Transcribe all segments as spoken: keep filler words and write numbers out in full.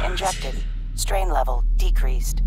injected. Strain level decreased.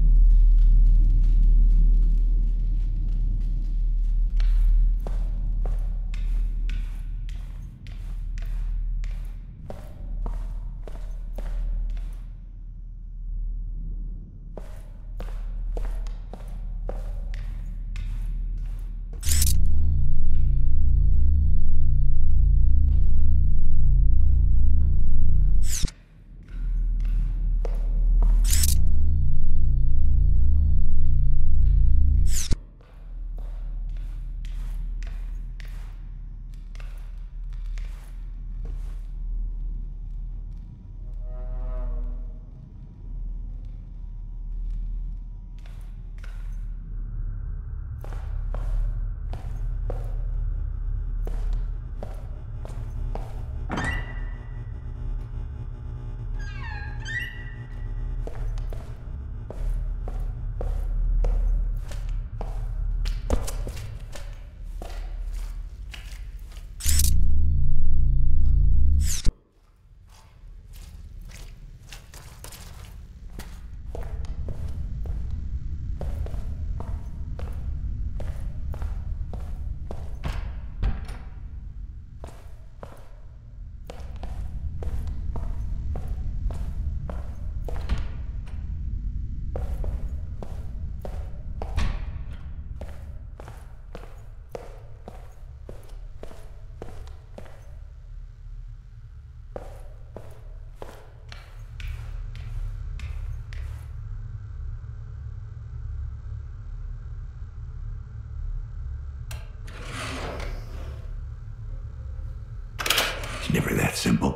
Never that simple.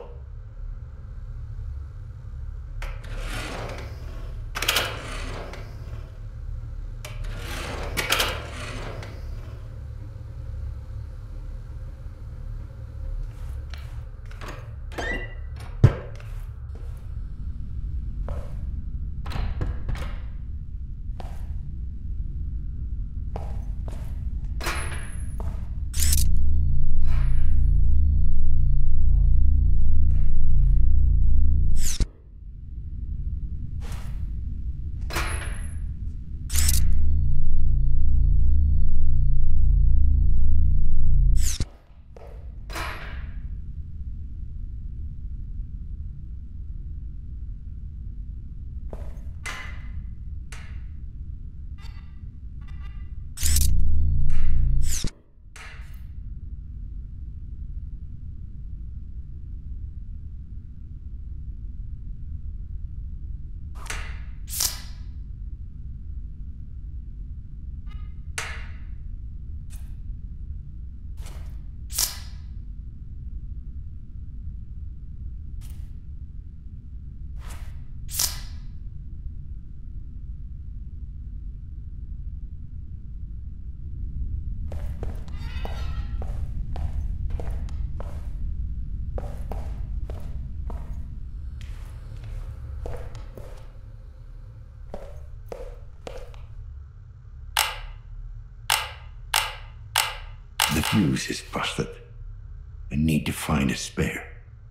The fuse is busted. I need to find a spare.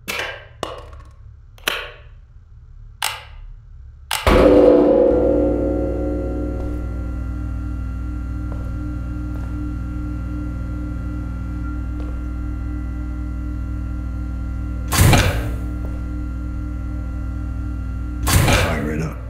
Fire it up.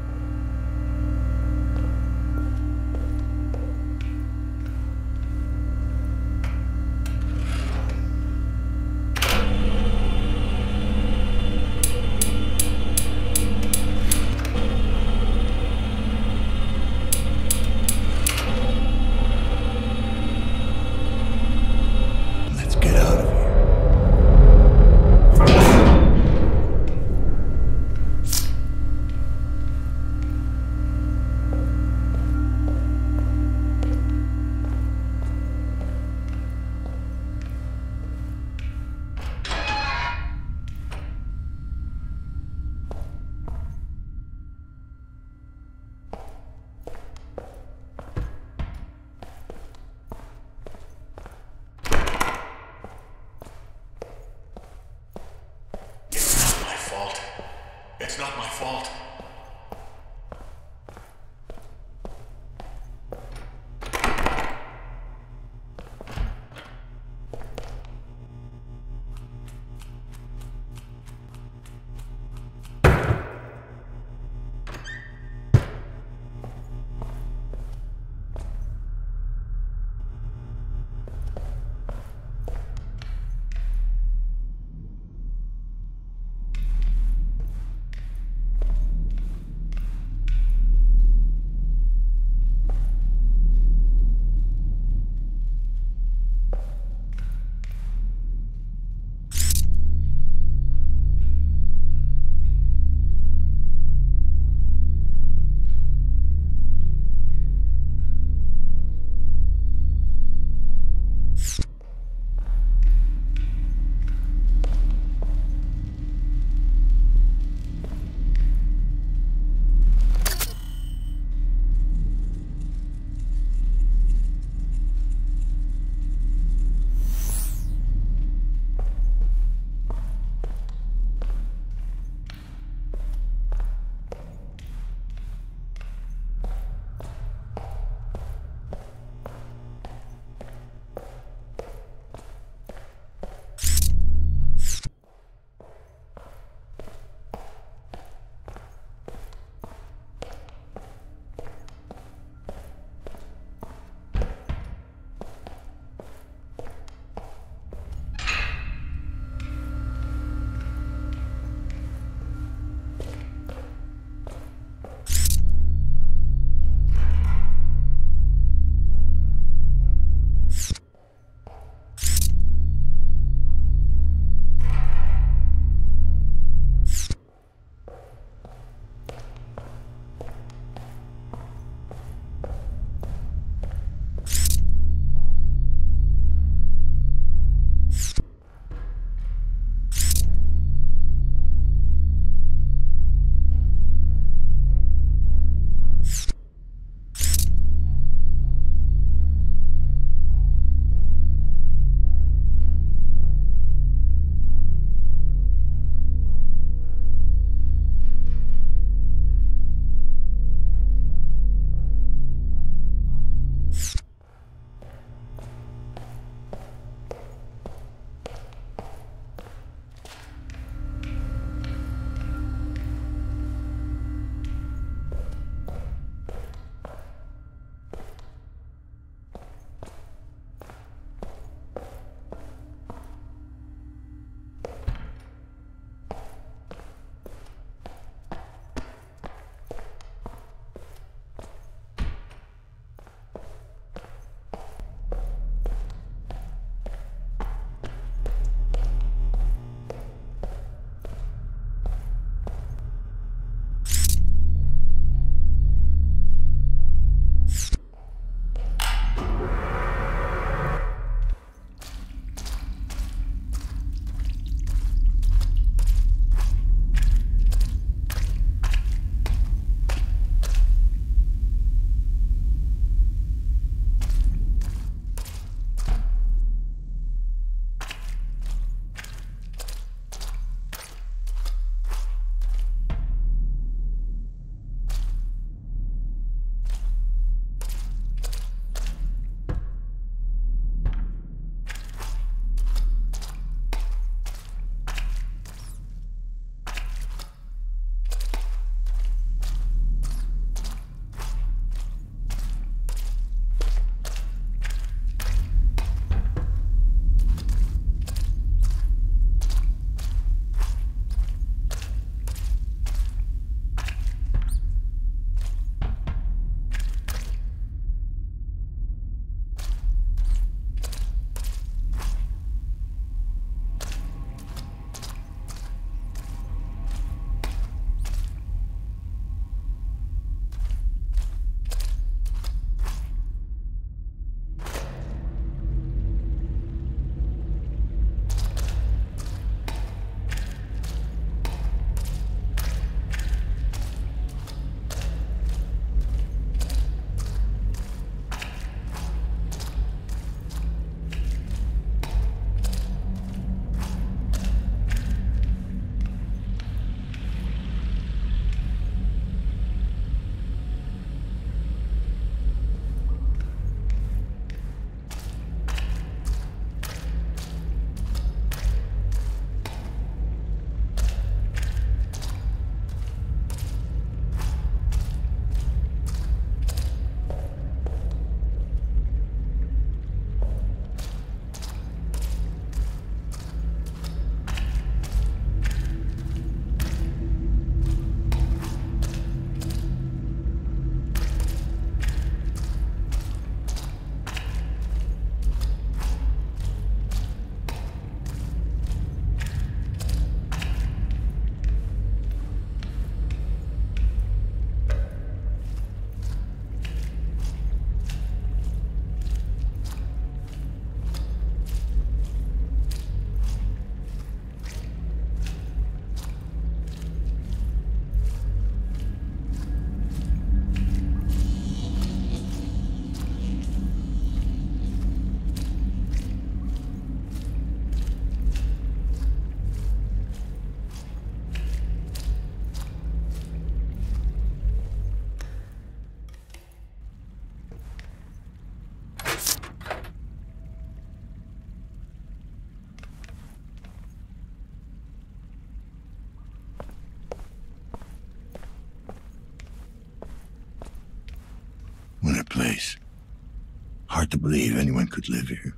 place. Hard to believe anyone could live here.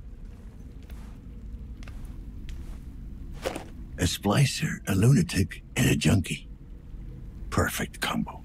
A splicer, a lunatic, and a junkie. Perfect combo.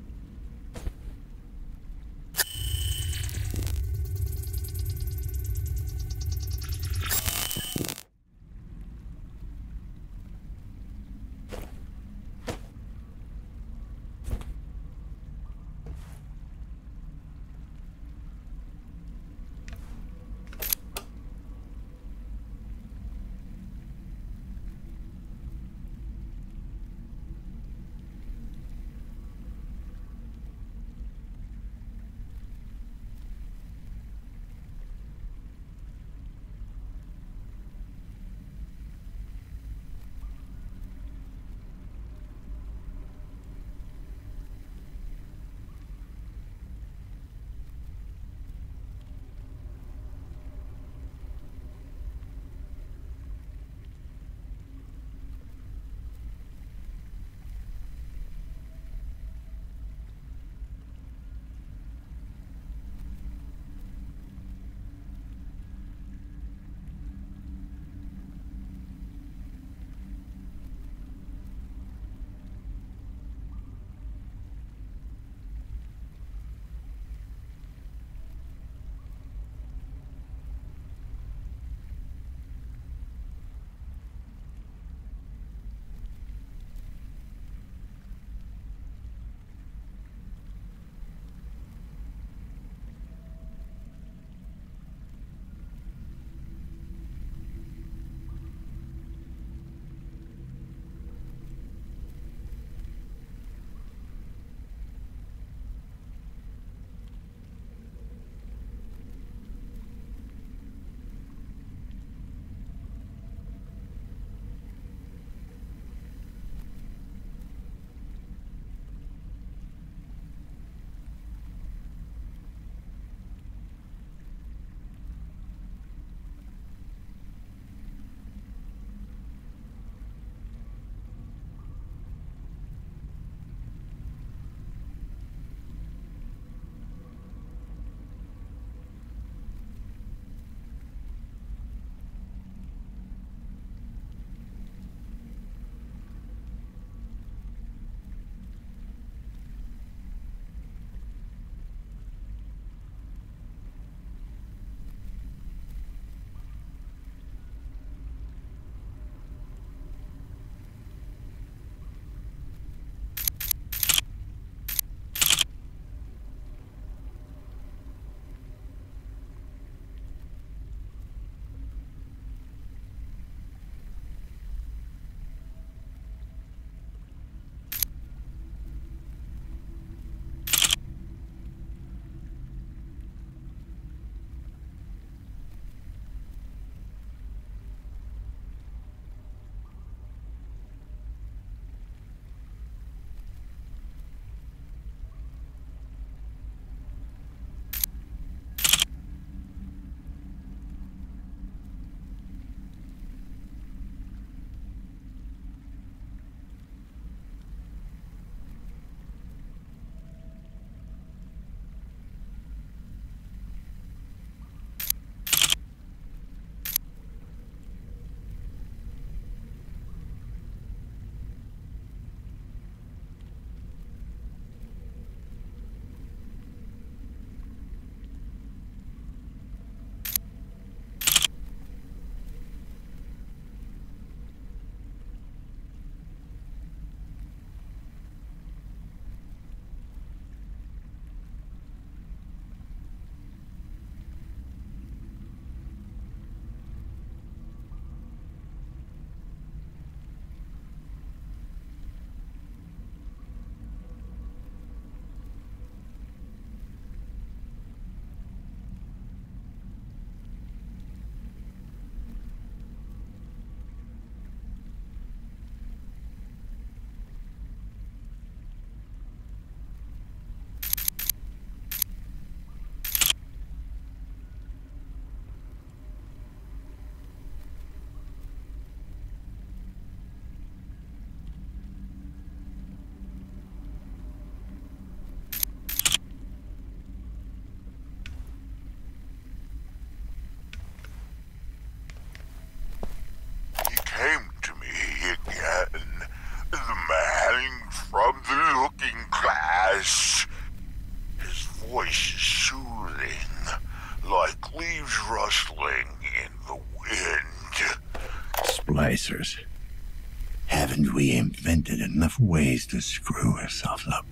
splicers. Haven't we invented enough ways to screw ourselves up?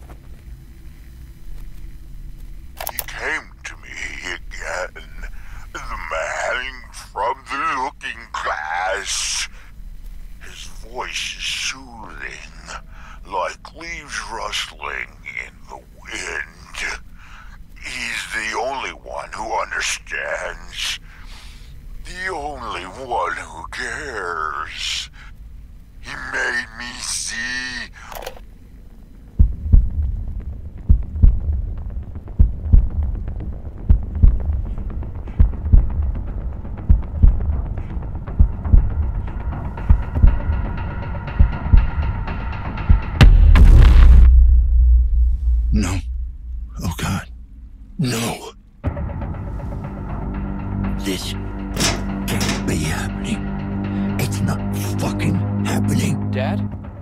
He came to me again. The man from the looking glass. His voice is soothing, like leaves rustling in the wind. He's the only one who understands. The only one who cares. He made me see. No. Oh God. No. This can't be happening. It's not fucking happening. Dad?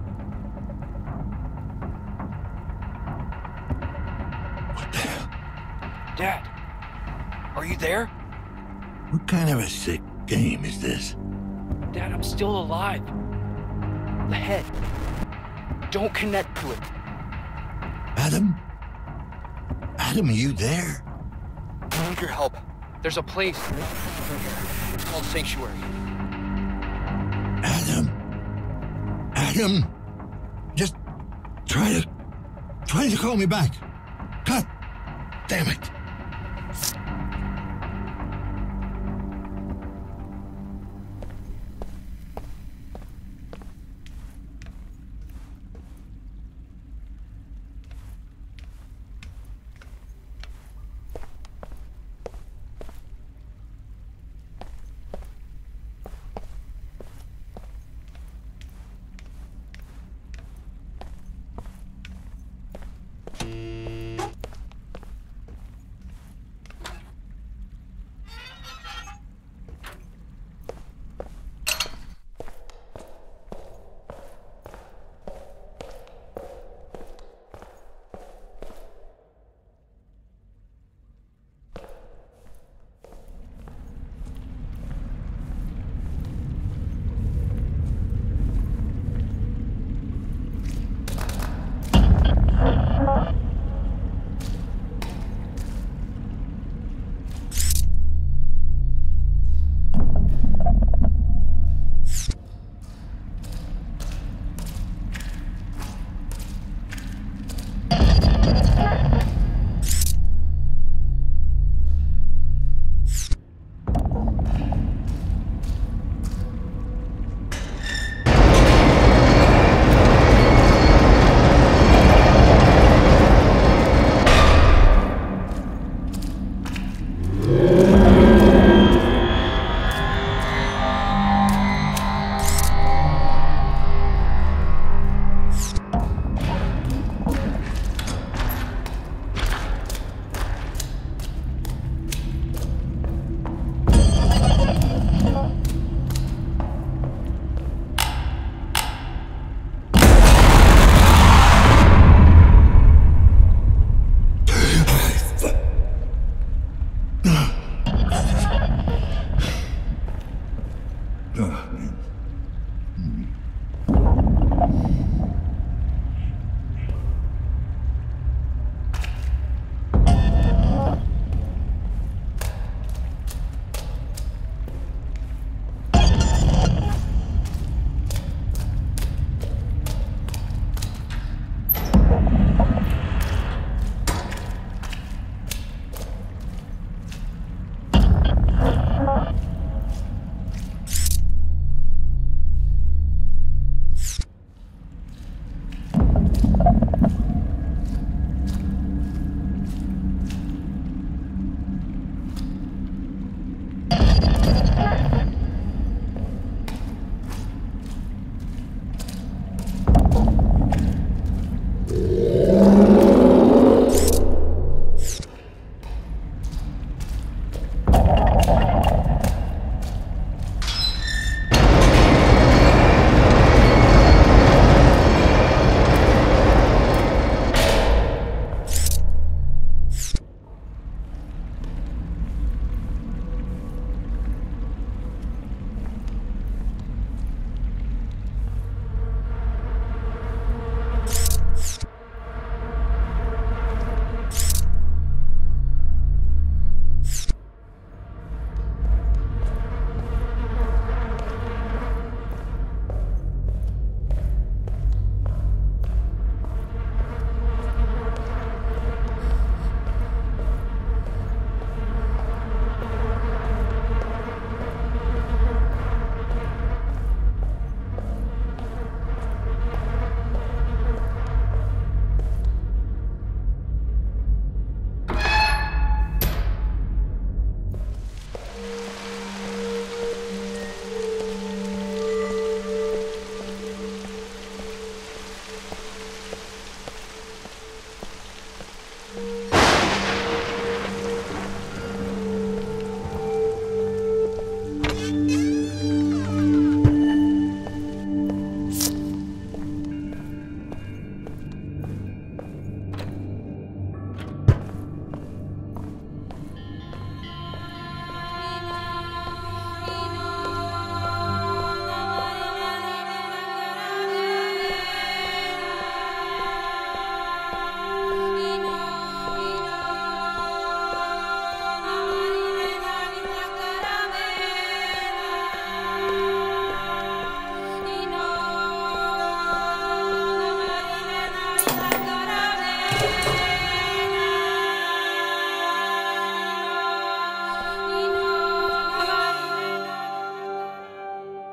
What the hell? Dad? Are you there? What kind of a sick game is this? Dad, I'm still alive. The head. Don't connect to it. Adam? Adam, are you there? I need your help. There's a place. It's called Sanctuary. Adam? Adam? Just try to... try to call me back. God damn it.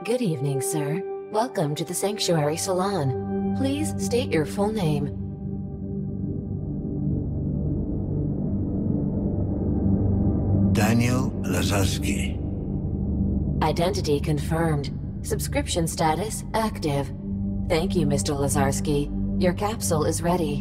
Good evening, sir. Welcome to the Sanctuary Salon. Please state your full name. Daniel Lazarski. Identity confirmed. Subscription status active. Thank you, Mister Lazarski. Your capsule is ready.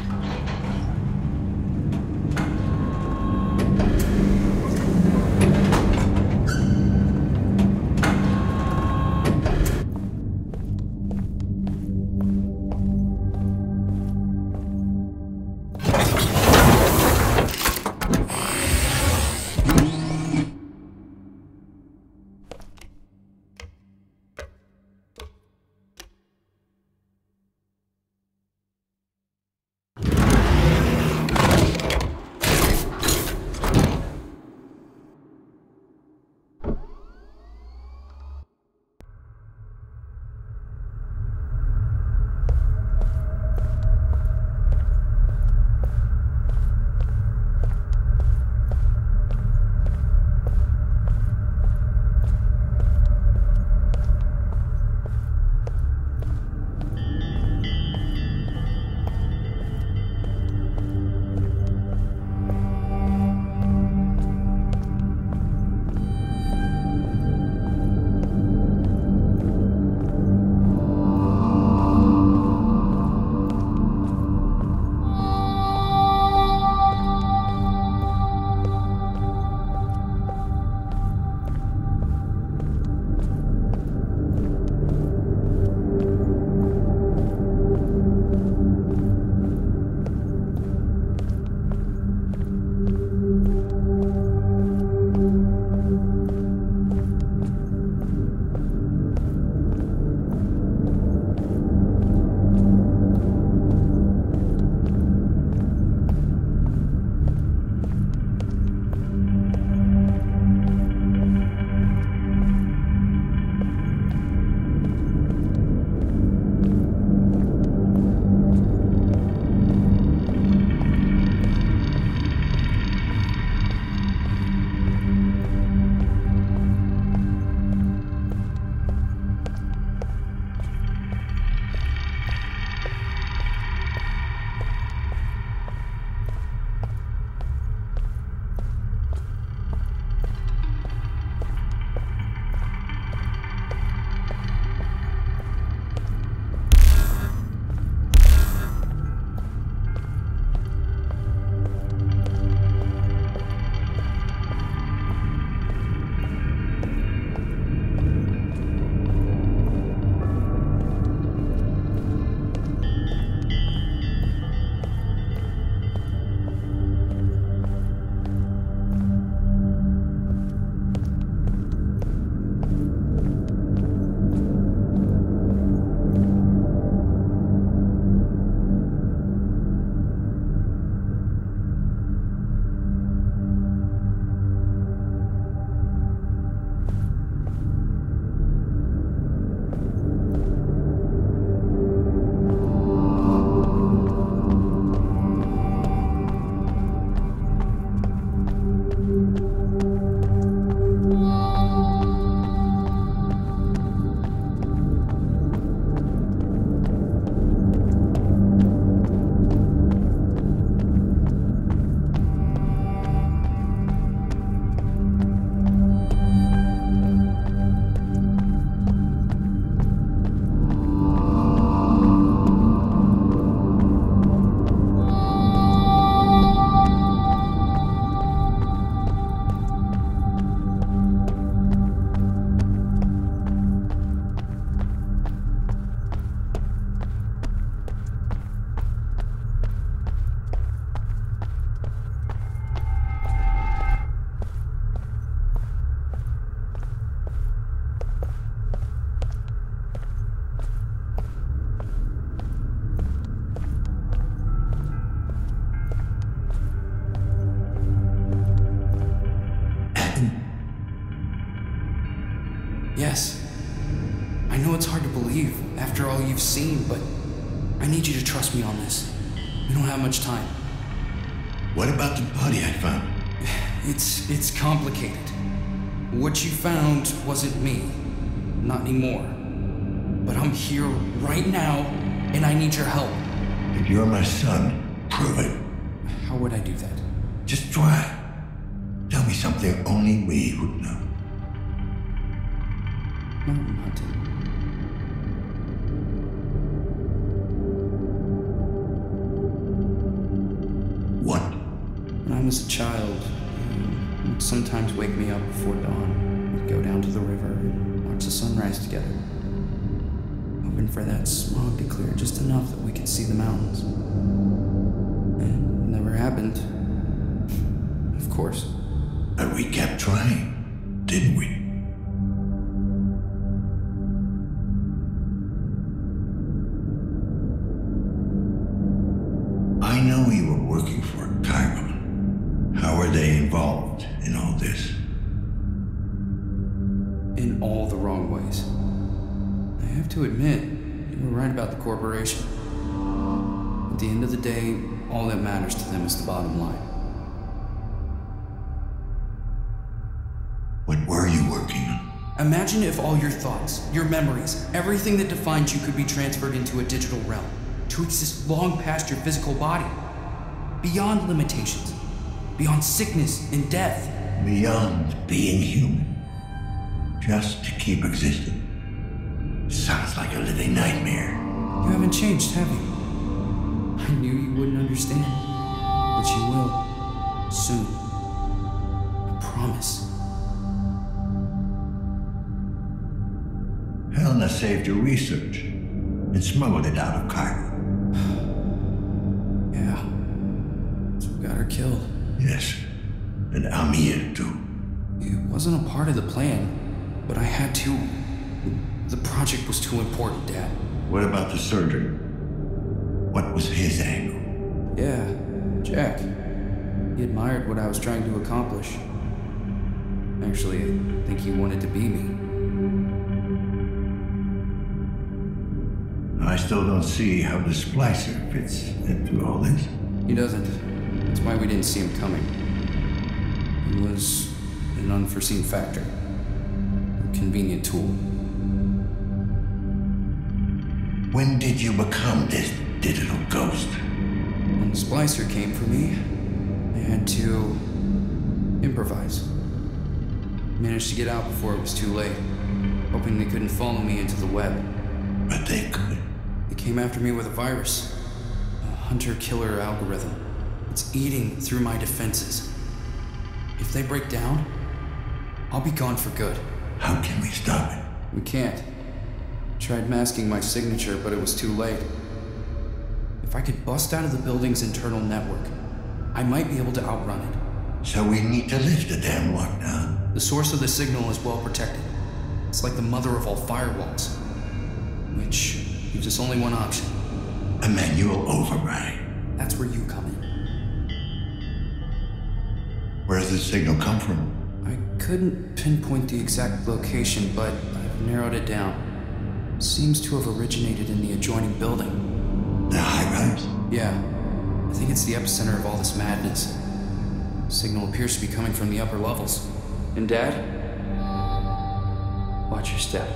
Yes. I know it's hard to believe after all you've seen, but I need you to trust me on this. We don't have much time. What about the body I found? It's... it's complicated. What you found wasn't me. not anymore. But I'm here right now, and I need your help. If you're my son, prove it. How would I do that? Just try. Tell me something only we would know. Mountain hunting. What? When I was a child, he would sometimes wake me up before dawn. We'd go down to the river and watch the sunrise together, hoping for that smog to clear just enough that we could see the mountains. And it never happened. Of course. But we kept trying, didn't we? I know you were working for Chiron. How are they involved in all this? In all the wrong ways. I have to admit, you were right about the corporation. At the end of the day, all that matters to them is the bottom line. What were you working on? Imagine if all your thoughts, your memories, everything that defines you could be transferred into a digital realm, to exist long past your physical body, beyond limitations, beyond sickness and death. Beyond being human. Just to keep existing. Sounds like a living nightmare. You haven't changed, have you? I knew you wouldn't understand, but you will. Soon. I promise. Helena saved your research and smuggled it out of Cairo. Yeah. So we got her killed. Yes, and Amir too. It wasn't a part of the plan, but I had to. The project was too important, Dad. What about the surgeon? What was his angle? Yeah, Jack. He admired what I was trying to accomplish. Actually, I think he wanted to be me. I still don't see how the splicer fits into all this. He doesn't. That's why we didn't see him coming. He was an unforeseen factor. A convenient tool. When did you become this digital ghost? When the splicer came for me, I had to improvise. Managed to get out before it was too late, hoping they couldn't follow me into the web. But they could. They came after me with a virus, a hunter-killer algorithm. It's eating through my defenses. If they break down, I'll be gone for good. How can we stop it? We can't. Tried masking my signature, but it was too late. If I could bust out of the building's internal network, I might be able to outrun it. So we need to lift the damn lockdown. The source of the signal is well protected. It's like the mother of all firewalls, which gives us only one option. A manual override. That's where you come in. Where does the signal come from? I couldn't pinpoint the exact location, but I've narrowed it down. Seems to have originated in the adjoining building. The high-rise? Yeah. I think it's the epicenter of all this madness. Signal appears to be coming from the upper levels. And Dad? Watch your step.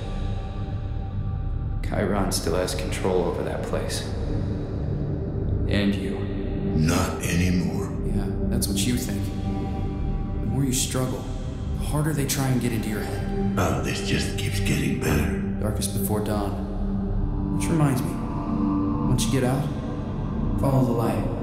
Chiron still has control over that place. And you. Not anymore. Yeah, that's what you think. The more you struggle, the harder they try and get into your head. Oh, this just keeps getting better. Darkest before dawn. Which reminds me, once you get out, follow the light.